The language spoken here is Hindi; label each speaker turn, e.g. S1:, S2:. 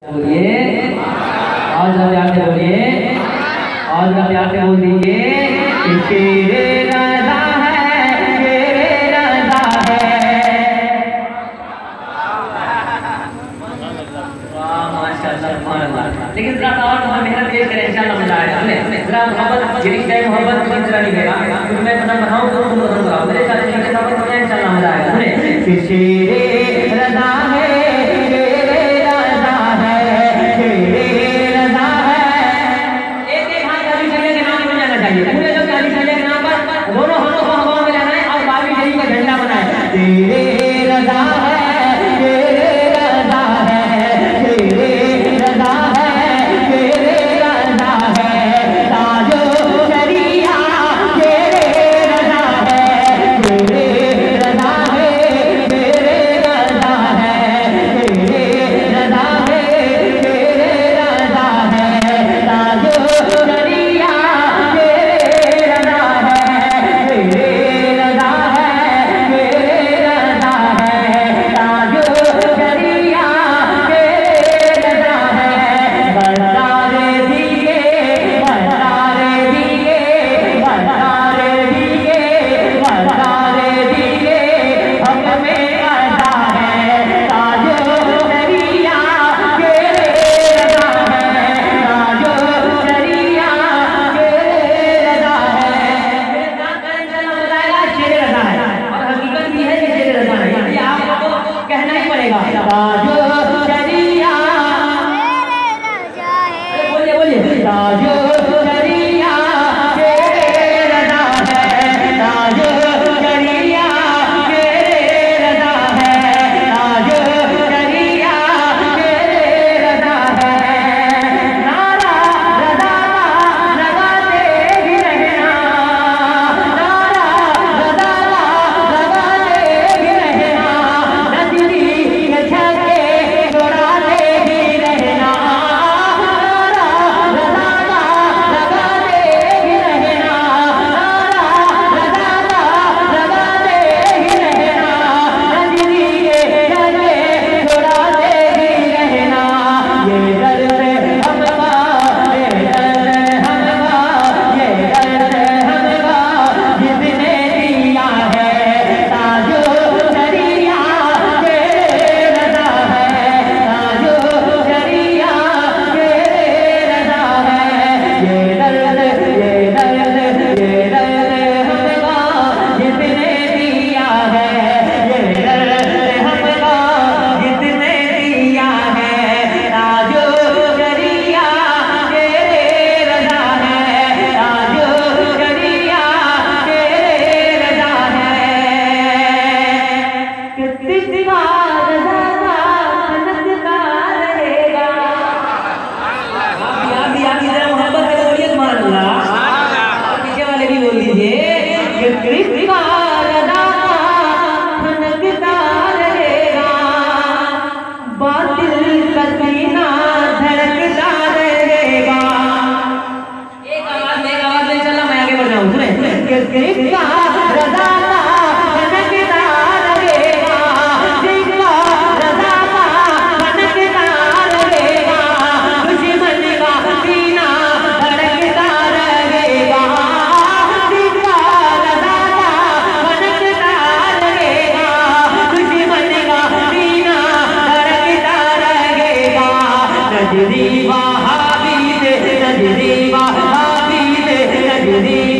S1: बोलिए और जब प्यार से बोलिए और जब प्यार से बोल दीजिए कि तेरे रज़ा है, तेरे रज़ा है। वाह माशाअल्लाह सुभान अल्लाह। लेकिन जरा सा और मेहनत ये करें इंशाअल्लाह मजा आएगा। हमें जरा मोहब्बत जिस टाइम मोहब्बत की जरा नहीं देगा क्योंकि मैं पता बताऊं तो तुम पसंद कराओ मेरे साथ जिनके साथ तो इंशाअल्लाह मजा आएगा। हमें कि तेरे रज़ा है, दोनों हाथों को हवा में लगाएं और बाबी शरीफ का झंडा बनाएं। तेरे रज़ा है, तेरे रज़ा है, तेरे रज़ा है, तेरे रज़ा है। ताजो शरिया तेरे रज़ा है, तेरे रज़ा है, तेरे रज़ा है, तेरे रज़ा है, तेरे रज़ा है। ताजो शरिया नजरी